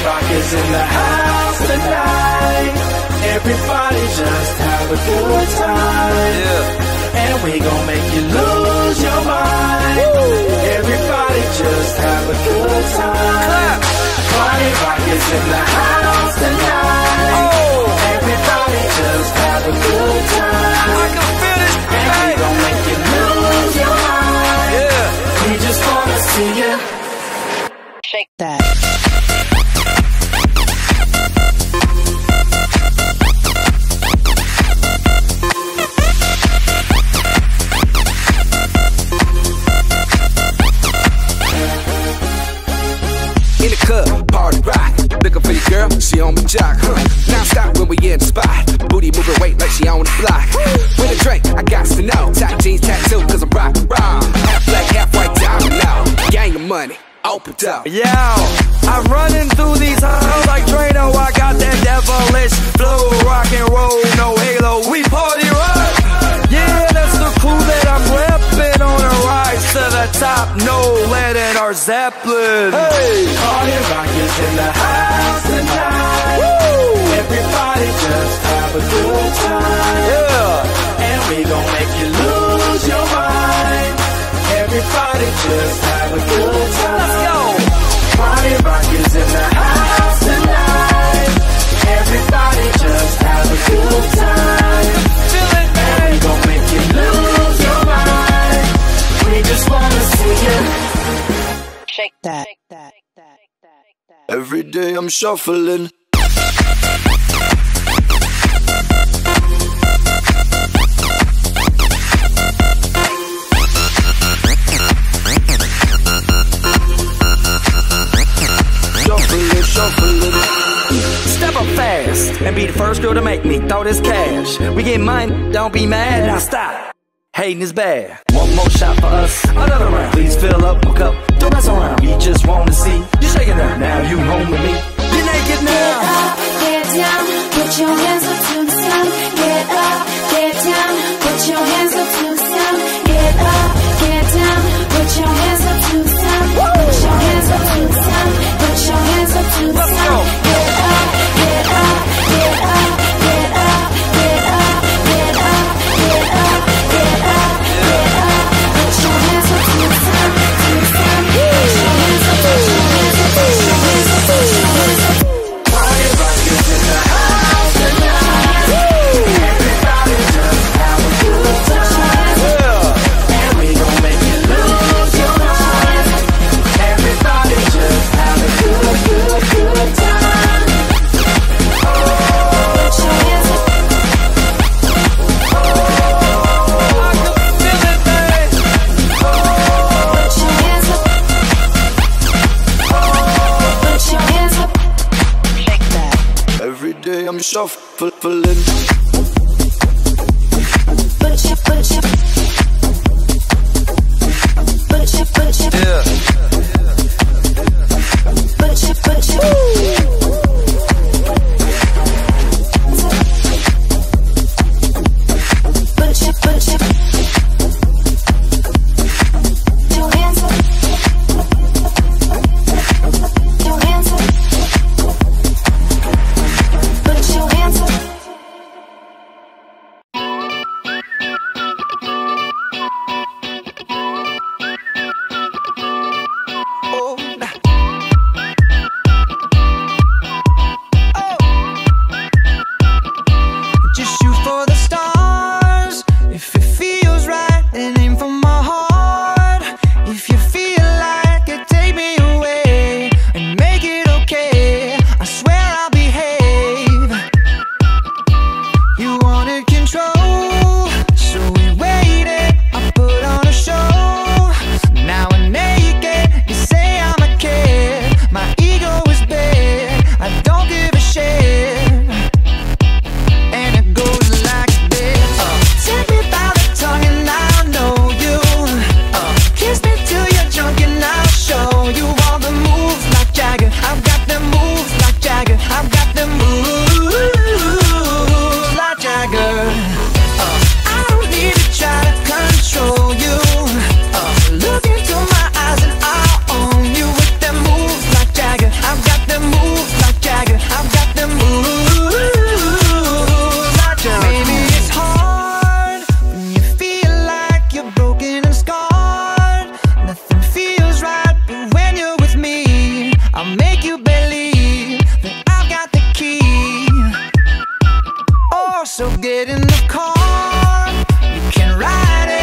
Rock is in the house tonight. Everybody just have a good time. Yeah. And we gon' make you lose your mind. Woo. Everybody just have a good time. Party Rock is in the house tonight. Oh. Everybody just have a good time. I can feel it. And we gon' make you lose your mind. Yeah. We just wanna see you shake that. In the club, party rock. Looking for your girl, she on my jock, Now stop when we in the spot. Booty moving weight like she on the block. With a drink, I got to know. Tight jeans, tattoo, cause I'm rock and roll. Half black, half white, diamond now. Gang of money, open up. Yo, I'm running through these halls like Drano. I got that devilish flow. Rock and roll, no halo. We party rock. Yeah, that's the crew that I'm repping on a rise to the top. No lead in our Zeppelin. Hey, Party Rock is in the house tonight. Woo! Everybody just have a good time. Yeah. And we gon' make you lose your mind. Everybody just have a good time. Let's go. Party Rock is in the house tonight. Everybody just have a good time. Feel it, man. And we gon' make you lose your mind. We just wanna see you Shake that. Every day I'm shuffling. Shuffling. Step up fast and be the first girl to make me throw this cash. We get mine, don't be mad. Now stop. Hating is bad. One more shot for us, another round. Please fill up my cup, don't mess around. We just want to see you shaking her. Now you home with me. You're naked now. Get up, get down, put your hands up to the sound. Get up, get down, put your hands up to the sound. Get up, get down, put your hands up to the sound. Put your hands up to the sound. Put your hands up to the sound. Get up, get up, get up, get up, get up, get up, get up, get up, get up. Put your hands up to the sound, to the sound. Put your hands up, put your hands up, put your hands up, put your hands up. Party Rock is in the house tonight. Everybody just have a good time. And we gon' make you lose your mind. Everybody just have a good time. Put your hands up. I can feel it, man. Put your hands up. Put your hands up. Shake that. Every day I'm shuffling. Put your Yeah. believe that I've got the key. Oh, so get in the car, you can ride it.